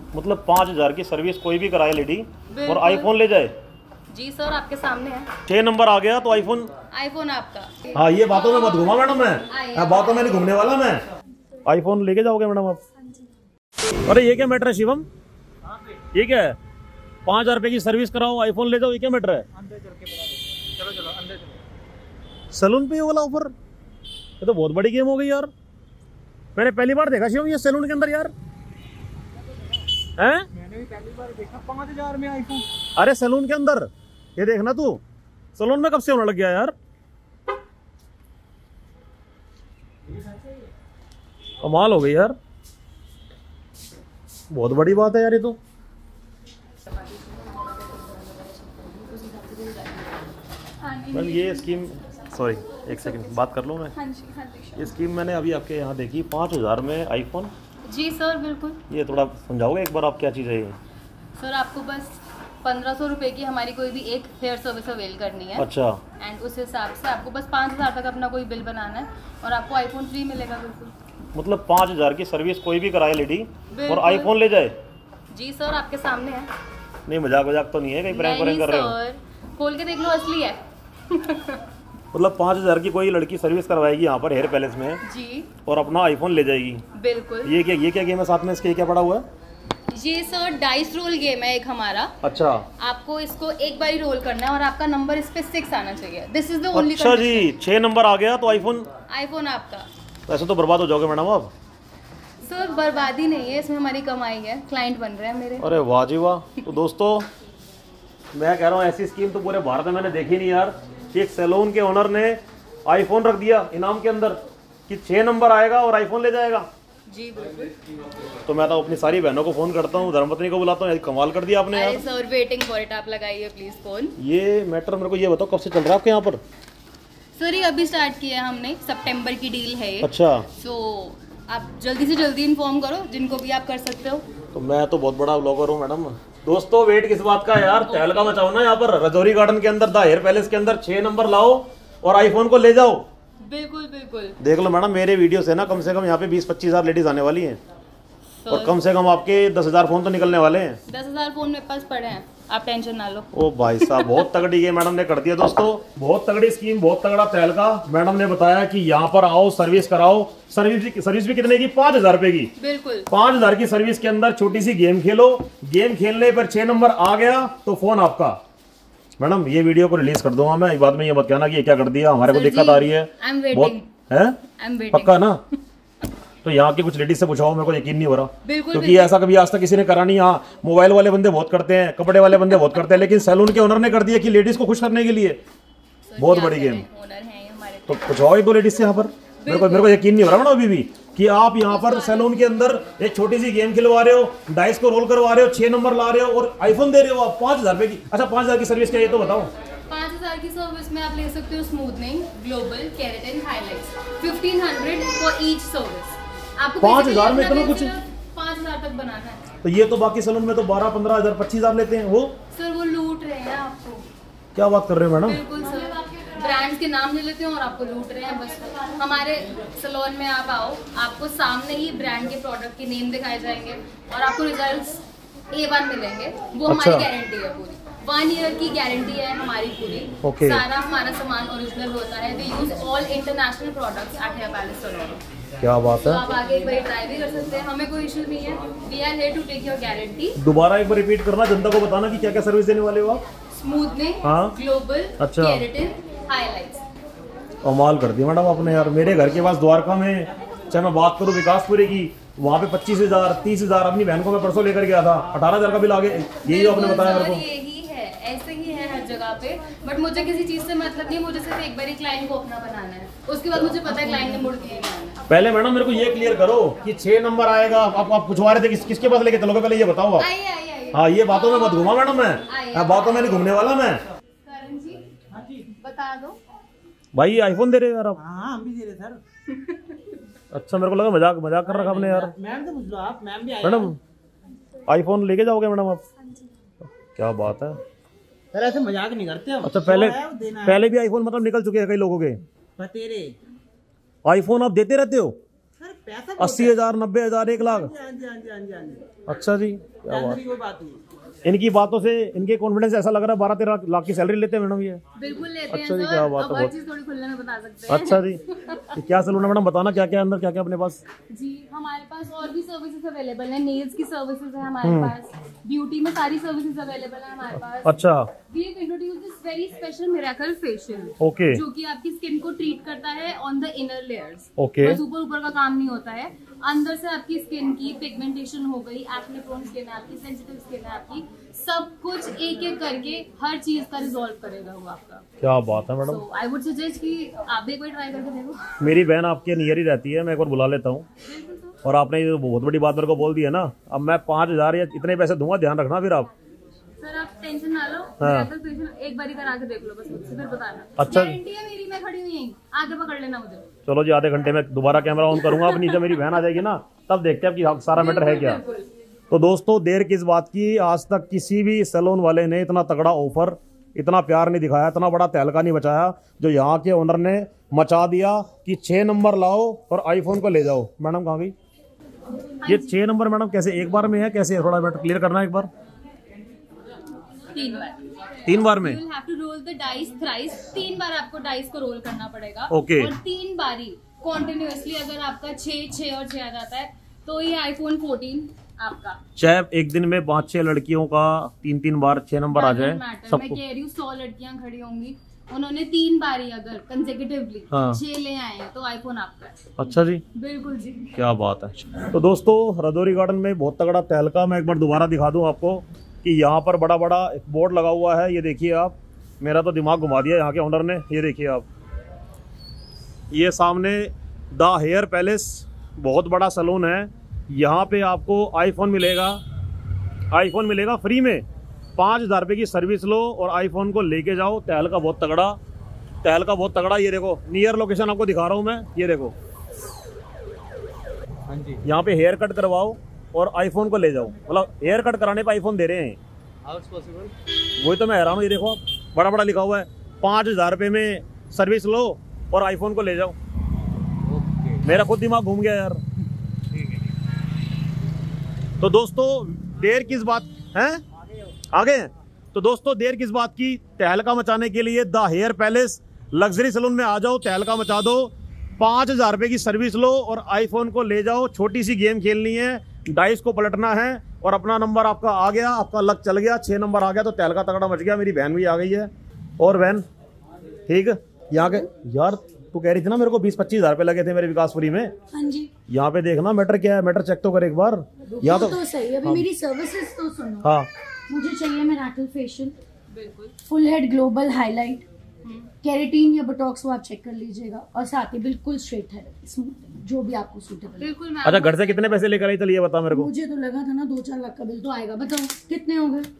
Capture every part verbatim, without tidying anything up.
मतलब पाँच हजार की सर्विस कोई भी कराए लेडी और आईफोन ले जाए। जी सर, आपके सामने है। छह नंबर आ गया तो आईफोन आईफोन आपका। हाँ, ये बातों में मत घुमा मैडम, मैं बातों में नहीं घूमने वाला मैं। आईफोन लेके जाओगे मैडम आप? अरे ये क्या मैटर है शिवम, ये क्या है? पाँच हजार रुपए की सर्विस कराओ आईफोन ले जाओ, ये क्या मैटर है? चलो चलो अंदर चलो। सैलून पे ये वाला ऑफर, ये तो बहुत बड़ी गेम हो गई यार। मैंने पहली बार देखा शिवम ये सैलून के अंदर यार। हैं? मैंने भी पहली बार देखा पाँच हजार में आईफोन। अरे सैलून के अंदर ये देखना, तू सैलून में कब से होने लग गया यार? कमाल हो गई यार, बहुत बड़ी बात है यार ये तो। मैम ये स्कीम, सॉरी एक सेकंड बात कर लूँ मैं? हाँ जी, हाँ जी। ये स्कीम मैंने अभी आपके यहाँ देखी, पाँच हजार में आईफोन। जी सर बिल्कुल। ये थोड़ा समझाओगे एक बार आप, क्या चीज़ है ये? सर आपको बस पंद्रह सौ रुपये की हमारी कोई भी एक हेयर सर्विस अवेल करनी है। अच्छा। एंड उस हिसाब से आपको बस पाँच हज़ार तक अपना कोई बिल बनाना है और आपको आईफोन फ्री मिलेगा। बिल्कुल, मतलब पाँच हजार की सर्विस कोई भी कराए लेडी और आईफोन ले जाए। जी सर, आपके सामने है। नहीं मजाक मजाक तो नहीं है, कहीं प्रैंक प्रैंक कर रहे हो? सर खोल के देख लो, असली है। मतलब पाँच हजार की कोई लड़की सर्विस करवाएगी यहाँ पर हेयर पैलेस में जी, और अपना आईफोन ले जाएगी। बिल्कुल। ये क्या ये क्या गेम है साथ में इसके, क्या पड़ा हुआ है? ये सर डाइस रोल गेम है एक हमारा। अच्छा। आपको इसको एक बार ही रोल करना है और आपका नंबर इस पे सिक्स आना चाहिए। This is the only. अच्छा जी, छह नंबर आ गया तो आईफोन आईफोन आपका। ऐसे तो बर्बाद हो जाओगे मैडम आप। सर बर्बादी नहीं है, इसमें हमारी कमाई है, क्लाइंट बन रहे हैं मेरे। अरे वाह जी वाह। तो दोस्तों मैं कह रहा हूँ ऐसी स्कीम तो पूरे भारत में मैंने देखी नहीं यार। एक सैलून के ओनर ने आईफोन रख दिया इनाम के अंदर कि छह नंबर आएगा और आईफोन ले जाएगा। जी बिल्कुल। तो मैं तो अपनी सारी बहनों को फोन करता हूँ, धर्मपत्नी को बुलाता हूँ। कमाल कर दिया आपने यार। सर वेटिंग फॉर इट, आप लगाइए प्लीज फोन। ये मैटर मेरे को ये बताओ कब से चल रहा है आपके यहाँ पर? सर ये अभी स्टार्ट किया है हमने, सितंबर की डील है ये। अच्छा। सो आप जल्दी से जल्दी इन्फॉर्म करो जिनको भी आप कर सकते हो। तो मैं तो बहुत बड़ा ब्लॉगर हूँ मैडम। दोस्तों वेट किस बात का है यार, तहलका मचाओ ना यहाँ पर रजौरी गार्डन के अंदर, द हेयर पैलेस के अंदर। छह नंबर लाओ और आईफोन को ले जाओ। बिल्कुल बिल्कुल। देख लो मैडम, मेरे वीडियो से ना कम से कम यहाँ पे बीस पच्चीस हजार लेडीज आने वाली हैं और कम से कम आपके दस हजार फोन तो निकलने वाले हैं। दस हजार फोन मेरे पास पड़े हैं, आप टेंशन ना लो। ओ भाई साहब, बहुत तगड़ी ये मैडम ने कर दिया दोस्तों, बहुत तगड़ी स्कीम, बहुत तगड़ा तहलका। मैडम ने बताया कि यहाँ पर आओ सर्विस कराओ। सर्विस भी सर्विस भी कितने की? पाँच हजार रुपए की। बिल्कुल। पाँच हजार की सर्विस के अंदर छोटी सी गेम खेलो। गेम खेलने पर छह नंबर आ गया तो फोन आपका। मैडम ये वीडियो को रिलीज कर दूंगा मैं, बाद में ये मत कहना कि ये क्या कर दिया, हमारे को दिक्कत आ रही है। बहुत है पक्का ना? तो यहाँ की कुछ लेडीज से पूछाओ, मेरे को यकीन नहीं हो रहा। बिल्कुल, क्योंकि ऐसा कभी आज तक किसी ने करा नहीं। यहाँ मोबाइल वाले बंदे बहुत करते हैं, कपड़े वाले बंदे बहुत करते हैं, लेकिन सैलून के ओनर ने कर दिया कि लेडीज को खुश करने के लिए। बहुत बड़ी गेम। तो पूछाओ एक दो लेडीज से यहाँ पर। मेरे को मेरे को यकीन नहीं हो रहा ना अभी भी कि आप यहाँ पर सैलून के अंदर एक छोटी सी गेम खिलवा रहे हो, डाइस को रोल करवा रहे हो, छह नंबर ला रहे हो और आईफोन दे रहे हो आप पाँच हजार रुपए की। अच्छा, पाँच हजार की सर्विस क्या है ये तो बताओ। पाँच हजार की सर्विस में आप ले सकते हो smoothening, global, keratin, highlights, fifteen hundred for each service. आपको पाँच हजार में इतना कुछ? पाँच हजार तक बनाना है। तो ये तो बाकी सैलून में तो बारह पंद्रह हजार पच्चीस हजार लेते हैं वो। सर वो लूट रहे हैं आपको। क्या बात कर रहे हो मैडम? बिल्कुल सर, ब्रांड्स के नाम ले लेते हैं और आपको लूट रहे हैं बस। हमारे सैलून में आप आओ, आपको सामने ही ब्रांड के प्रोडक्ट के नेम दिखाए जाएंगे और आपको रिजल्ट्स ए वन मिलेंगे। वो अच्छा। हमारी गारंटी है पूरी, वन ईयर की गारंटी है हमारी पूरी। okay. सारा हमारा सामान ओरिजिनल होता है। We use all international products at hair palace salon. क्या बात है। तो आप आगे एक बार ट्राई भी कर सकते हैं, हमें कोई इशू नहीं है। We are here to take your guarantee. दोबारा एक बार रिपीट करना, जनता को बताना कि क्या क्या सर्विस देने वाले हो आप। स्मूथनिंग, हाँ? ग्लोबल, अच्छा। Keratin, highlights. कमाल कर दी मैडम आपने यार। मेरे घर के पास द्वारका में, चाहे मैं बात करूँ विकासपुरी की, वहाँ पे पच्चीस हजार तीस हजार अपनी बहन को मैं परसों लेकर गया था, अठारह हजार का बिल आ गया। यही आपने बताया मेरे को। यही है, ऐसे ही है हर जगह पे। बट मुझे किसी चीज से मतलब नहीं, मुझे सिर्फ एक बार ही क्लाइंट को अपना बनाना है, उसके बाद मुझे पता है क्लाइंट ने मुड़ के नहीं आना। पहले मैडम मेरे को ये क्लियर करो कि छह नंबर आएगा। आप आप पूछवा रहे थे किस, किसके पास लेके चलोगे, पहले ये बताओ आप। आइए आइए आइए। हाँ, ये बातों में मत घुमा मैडम, मैं बातों में नहीं घूमने वाला मैं। करण जी बता दो भाई ये आईफोन दे रहे हो यार आप? हाँ हम भी दे रहे सर। अच्छा, मेरे को लगा मजाक मजाक कर रखा आपने यार। मैम से पूछ लो आप, मैम भी आए। मैडम आईफोन लेके जाओगे मैडम आप? क्या बात है सर, ऐसे मजाक नहीं करते हम। अच्छा, पहले पहले भी आईफोन मतलब निकल चुके हैं कई लोगों के। बतेरे आईफोन आप देते रहते हो? सर पैसा अस्सी हजार नब्बे हजार एक लाख। हाँ जी हाँ जी हाँ जी हाँ जी। अच्छा जी, क्या बात। कोई बात नहीं। इनकी बातों से, इनके कॉन्फिडेंस ऐसा लग रहा है बारह तेरह लाख की सैलरी लेते हैं मैडम ये। बिल्कुल लेते अच्छा हैं जी, सर। क्या बात अब है, हर बहुत। चीज थोड़ी खुले में बता सकते हैं। अच्छा जी, ये क्या सलून है मैडम, बताना क्या क्या अंदर, क्या क्या अपने पास। जी हमारे पास और भी सर्विसेज अवेलेबल है। नेल्स की सर्विसेज है हमारे पास, ब्यूटी में सारी सर्विसेज अवेलेबल है हमारे पास। अच्छा, we have introduced this very special miracle facial, okay जो कि आपकी स्किन को ट्रीट करता है on the inner layers. Okay. बस ऊपर ऊपर का काम नहीं होता है, अंदर से आपकी स्किन की पिगमेंटेशन हो गई, एक्ने प्रोन स्किन है आपकी, सेंसिटिव स्किन है आपकी, सब कुछ एक एक करके हर चीज का रिजॉल्व करेगा वो आपका। क्या बात है madam. So I would suggest कि आप भी एक बार ट्राई करके देखो। मेरी बहन आपके नियर ही रहती है, मैं एक बार बुला लेता हूँ। और आपने ये बहुत बड़ी बात मेरे को बोल दी है ना, अब मैं पाँच हजार या इतने पैसे दूंगा, ध्यान रखना फिर आप। सर आप टेंशन ना लो, हाँ। मिरेकल फेशियल एक बार ही करा के देख लो बस, मुझसे फिर बताना। अच्छा। गारंटी है मेरी, मैं खड़ी हुई यहीं, आगे पकड़ लेना मुझे। चलो जी, आधे घंटे में दोबारा कैमरा ऑन करूंगा, अब नीचे मेरी बहन आ जाएगी ना, तब देखते हैं कि सारा मैटर है क्या। बिल्कुल। तो दोस्तों, देर किस बात की, आज तक किसी भी सैलून वाले ने इतना तगड़ा ऑफर, इतना प्यार नहीं दिखाया, इतना बड़ा तहलका नहीं बचाया जो यहाँ के ओनर ने मचा दिया कि छह नंबर लाओ और आईफोन को ले जाओ। मैडम कहाँ गई ये छह नंबर? मैडम कैसे एक बार में है, कैसे है, थोड़ा मैटर क्लियर करना है एक बार। तीन बार तीन बार में? You will have to roll the dice thrice। तीन बार आपको डाइस को रोल करना पड़ेगा। Okay। और तीन बारी कॉन्टिन्यूअसली अगर आपका छह छह और छह आ जाता है तो ये आईफोन फोर्टीन आपका। चाहे एक दिन में पांच छह लड़कियों का तीन तीन बार छह नंबर आ जाए, मैं सबको। कह रही हूँ सौ लड़कियां खड़ी होंगी, उन्होंने तीन बारी अगर कंसेक्यूटिवली हाँ। छह ले आए हैं तो आईफोन आपका है। अच्छा जी, बिल्कुल जी। क्या बात है। तो दोस्तों, रजौरी गार्डन में बहुत तगड़ा तहलका, मैं एक बार दोबारा दिखा दूं आपको कि यहाँ पर बड़ा बड़ा एक बोर्ड लगा हुआ है, ये देखिए आप। मेरा तो दिमाग घुमा दिया यहाँ के ओनर ने। ये देखिए आप, ये सामने द हेयर पैलेस, बहुत बड़ा सैलून है। यहाँ पे आपको आईफोन मिलेगा, आईफोन मिलेगा फ्री में। पाँच हज़ार रुपये की सर्विस लो और आईफोन को लेके जाओ। तहलका बहुत तगड़ा, तहलका बहुत तगड़ा। ये देखो, नियर लोकेशन आपको दिखा रहा हूँ मैं, ये देखो। हाँ जी। यहाँ पे हेयर कट करवाओ और आईफोन को ले जाओ, मतलब हेयर कट कराने पे आईफोन दे रहे हैं। How it's possible? वही तो मैं हैरान हूँ। ये देखो आप, बड़ा बड़ा लिखा हुआ है, पाँच हज़ार रुपये में सर्विस लो और आईफोन को ले जाओ। ओके, मेरा खुद दिमाग घूम गया यार। ठीक है। तो दोस्तों, देर किस बात है, आगे हैं। तो दोस्तों, देर किस बात की, तहलका मचाने के लिए the hair palace luxury salon में आ जाओ, तहलका मचा दो। पाँच हज़ार रुपये की सर्विस लो और आईफोन को ले जाओ। छोटी सी गेम खेलनी है, डाइस को पलटना है और अपना नंबर आपका आ गया, आपका लक चल गया, छः नंबर आ गया तो तहलका तगड़ा मच गया। मेरी बहन भी आ गई है। और बहन ठीक, यहाँ के यार तू कह रही थी ना मेरे को बीस पच्चीस हज़ार रुपये लगे थे मेरे विकासपुरी में। हाँ जी। यहाँ पे देखना मैटर क्या है, मैटर चेक तो कर एक बार। यहाँ तो, तो तो सही, अभी मेरी सर्विसेज तो सुनो। हाँ, मुझे चाहिए मिरेकल फेशियल, बिल्कुल। Full head global highlight, keratin या बोटॉक्स वो आप चेक कर लीजिएगा, और साथ ही बिल्कुल स्ट्रेट है, स्मूथ, जो भी आपको सूटेबल है। बिल्कुल मैं अच्छा, घर से कितने पैसे लेकर आई, चल ये बता मेरे को। मुझे तो लगा था ना दो चार लाख का बिल तो आएगा, बताओ कितने हो गए?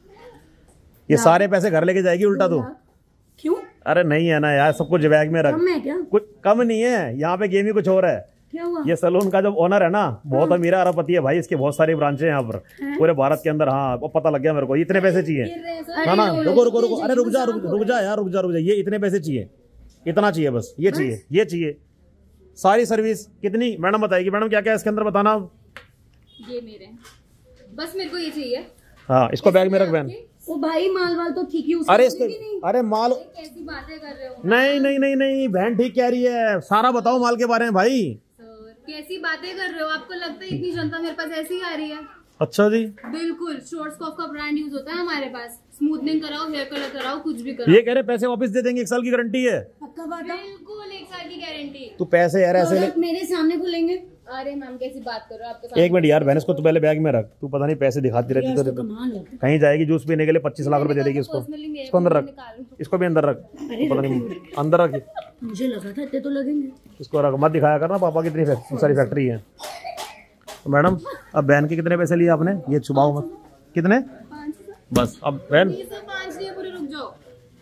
ये सारे पैसे घर लेके जाएगी उल्टा तू? क्यों? अरे नहीं है ना यार, सब कुछ बैग में रख। कम है क्या? कुछ कम नहीं है, यहाँ पे गेम ही कुछ और है। क्या हुआ? ये सैलून का जो ओनर है ना, बहुत अमीर अरबपति है भाई, इसके बहुत सारी ब्रांचें हैं यहाँ पर पूरे भारत के अंदर। हाँ, वो पता लग गया मेरे को। इतने पैसे चाहिए ना ना, रुको रुको रुको, अरे रुक जा रुक रुक जा यार, रुक जा रुक जा। ये इतने पैसे चाहिए, इतना चाहिए बस, ये चाहिए, ये चाहिए। सारी सर्विस कितनी मैडम बताएगी? मैडम क्या क्या इसके अंदर बताना। ये मेरे हैं, बस मेरे को ये चाहिए। हाँ, इसको बैग में रख बहन। ओ भाई, माल वाल तो ठीक ही, उसका अरे कोई इसके, भी नहीं। अरे माल, कैसी बातें कर रहे हो? नहीं नहीं नहीं नहीं, बहन ठीक कह रही है, सारा बताओ माल के बारे में भाई। सर कैसी बातें कर रहे हो? आपको लगता है इतनी जनता मेरे पास ऐसी ही आ रही है? अच्छा जी, बिल्कुल। शॉर्ट्सकॉफ का ब्रांड यूज होता है हमारे पास। स्मूथनिंग कराओ, हेयर कलर कराओ, कुछ भी कराओ। ये कह रहे पैसे वापस दे देंगे, एक साल की गारंटी है। पक्का बात है? बिल्कुल एक साल की गारंटी। तू पैसे यार ऐसे ले। प्रोडक्ट मेरे सामने खुलेंगे? अरे मैम कैसी बात कर रहे हो? आपके एक मिनट यार बहन, इसको तू पहले बैग में रख। तू पता नहीं पैसे दिखाती रहती तो कमाल है। कहीं जाएगी जूस पीने के लिए पच्चीस लाख रुपए दे देगी इसको। इसको अंदर रख, इसको भी अंदर रख। पता नहीं अंदर रख, मुझे लगा था इतने तो लगेंगे। इसको रख, मत दिखाया करना पापा की इतनी फैक्ट्री, सारी फैक्ट्री है। तो मैडम, अब बहन के कितने पैसे लिए आपने? ये छुपाओ मत। कितने? बस अब बहन पाँच लिए पूरे, रुक जाओ।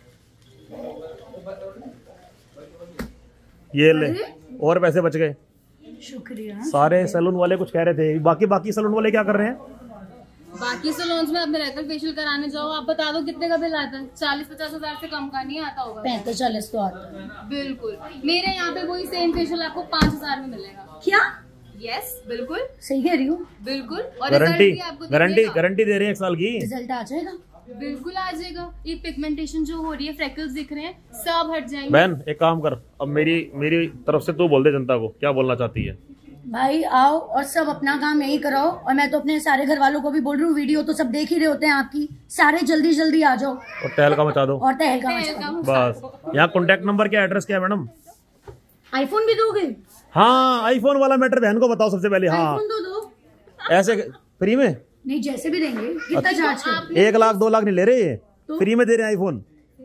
ये ले, और पैसे बच गए। शुक्रिया। सारे सैलून वाले कुछ कह रहे थे, बाकी बाकी सैलून वाले क्या कर रहे हैं? बाकी सैलून्स में आप मिरेकल फेशियल कराने जाओ, आप बता दो कितने का बिल आता है? चालीस पचास हजार से कम का नहीं आता होगा। पैंतीस चालीस तो आता है। बिल्कुल। मेरे यहाँ पे वही सेम फेशियल आपको पाँच हजार में मिलेगा। क्या? यस बिल्कुल सही कह रही हूँ, बिल्कुल। और गारंटी रिजल्ट भी आपको गारंटी दिखेगा। गारंटी दे रहे हैं एक साल की। रिजल्ट आ जाएगा। बिल्कुल आ जाएगा। ये पिगमेंटेशन जो हो रही है, फ्रेकल्स दिख रहे हैं, सब हट जाएंगे। बहन एक काम कर, अब मेरी मेरी तरफ से तू बोल दे जनता को क्या बोलना चाहती है। भाई आओ और सब अपना काम यही कराओ, और मैं तो अपने सारे घर वालों को भी बोल रही हूँ, वीडियो तो सब देख ही रहे होते हैं आपकी, सारे जल्दी जल्दी आ जाओ और तहलका मचा दो और तहलका मचा तहलका दो। मचा बस। यहाँ कॉन्टेक्ट नंबर क्या, एड्रेस क्या है मैडम? आईफोन भी दोगे? हाँ आईफोन वाला मैटर बहन को बताओ सबसे पहले। हाँ आईफोन दो दो, ऐसे फ्री में नहीं जैसे भी देंगे। कितना चार्ज कर? एक लाख दो लाख नहीं ले रहे, ये फ्री में दे रहे हैं आईफोन।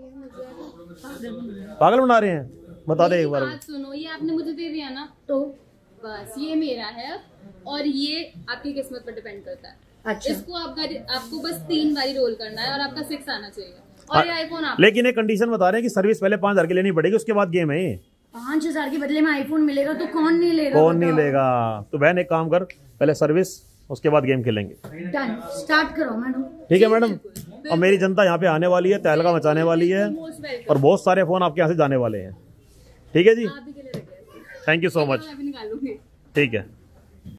पागल बना रहे हैं, बता दे एक बार। बात सुनो, ये आपने मुझे दे दिया ना, तो बस ये मेरा है, और ये आपकी किस्मत पर डिपेंड करता है। अच्छा, इसको आपका आपको बस तीन बारी रोल करना है और आपका सिक्स आना चाहिए। और ये आईफोन आप लेकिन एक कंडीशन बता रहे हैं कि सर्विस पहले पांच हजार की लेनी पड़ेगी, उसके बाद गेम है ये। पाँच हजार के बदले में आईफोन मिलेगा तो कौन नहीं लेगा? कौन नहीं लेगा? तो बहन एक काम कर, पहले सर्विस उसके बाद गेम खेलेंगे। डन, स्टार्ट करो मैडम। ठीक है मैडम। और मेरी जनता यहाँ पे आने वाली है, तहलका मचाने वाली है, मोस्ट वेलकम। और बहुत सारे फोन आपके यहाँ से जाने वाले हैं। ठीक है जी, आप ही के लिए रखे हैं। Thank you so much. मैं भी निकालूंगी। ठीक है।